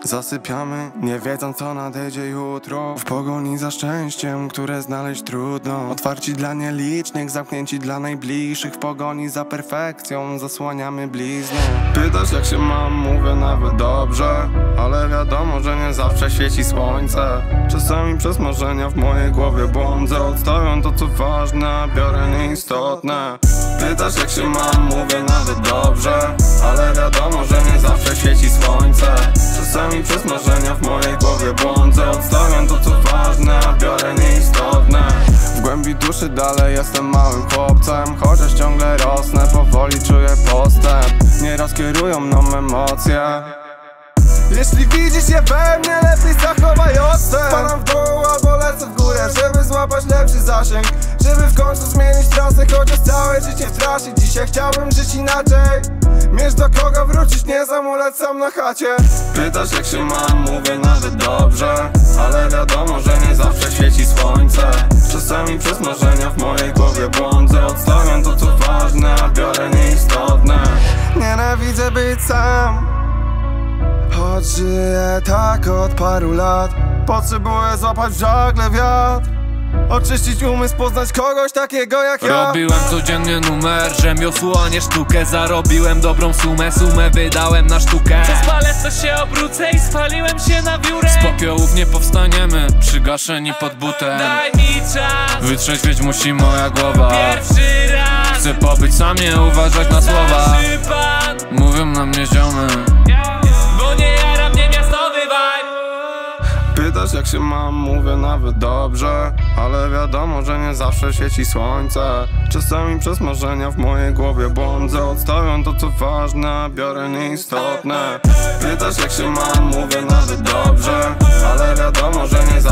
Zasypiamy, nie wiedząc co nadejdzie jutro. W pogoni za szczęściem, które znaleźć trudno. Otwarci dla nielicznych, zamknięci dla najbliższych. W pogoni za perfekcją zasłaniamy bliznę. Pytasz jak się mam, mówię nawet dobrze. Ale wiadomo, że nie zawsze świeci słońce. Czasami przez marzenia w mojej głowie błądzę. Odstawiam to co ważne, a biorę nieistotne. Pytasz jak się mam, mówię nawet dobrze. Ale wiadomo, że nie zawsze świeci słońce. Czasami przez marzenia w mojej głowie błądzę. Odstawiam to co ważne, a biorę nieistotne. W głębi duszy dalej jestem małym chłopcem. Chociaż ciągle rosnę, powoli czuję postęp. Nieraz kierują mną emocje. Jeśli widzisz je we mnie, lepiej zachowaj odstęp. Spadam w dół albo lecę w górę, żeby złapać lepszy zasięg. Żeby w końcu zmienić trasę, chociaż całe życie w trasie. Dzisiaj chciałbym żyć inaczej. Mieć do kogo wrócić, nie zamulać sam na chacie. Pytasz jak się mam, mówię nawet dobrze. Ale wiadomo, że nie zawsze świeci słońce. Czasami przez marzenia w mojej głowie błądzę. Odstawiam to co ważne, a biorę nieistotne. Nienawidzę być sam, choć żyję tak od paru lat. Potrzebuję złapać w żagle wiatr. Oczyścić umysł, poznać kogoś takiego jak ja. Robiłem codziennie numer, rzemiosło, a nie sztukę. Zarobiłem dobrą sumę wydałem na sztukę. Przez palec to się obrócę i spaliłem się na wiórę. Z popiołów nie powstaniemy, przygaszeni pod butem. Daj mi czas, wytrzeźwieć musi moja głowa. pierwszy raz. Chcę pobyć sam, nie uważać na słowa. Starszy pan, Mówią na mnie ziomy, bo nie jara mnie miastowy vibe. Pytasz jak się mam, mówię nawet dobrze. Ale wiadomo, że nie zawsze świeci słońce. Czasami przez marzenia w mojej głowie błądzę. Odstawiam to co ważne, a biorę nieistotne. Pytasz jak się mam, mówię nawet dobrze. Ale wiadomo, że nie zawsze